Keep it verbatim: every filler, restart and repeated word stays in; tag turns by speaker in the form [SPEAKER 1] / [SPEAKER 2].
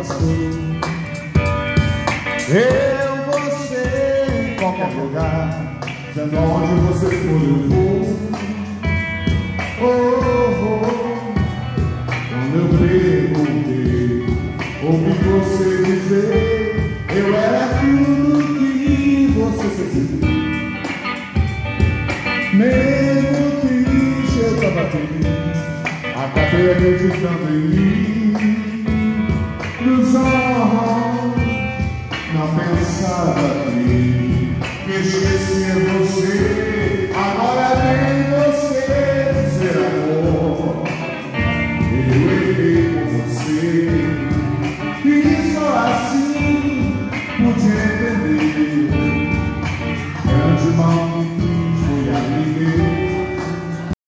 [SPEAKER 1] passou. Eu, você, em qualquer lugar, sendo onde você for, eu vou. Oh, oh, oh. Quando eu perguntei, ouvi você dizer, eu era tudo que você sentiu. Mesmo triste, eu tava feliz, acabei acreditando em mim. Nos olhos, não pensava que esquecer você. Agora vem você dizer amor, eu errei com você, e só assim pude entender. Grande mal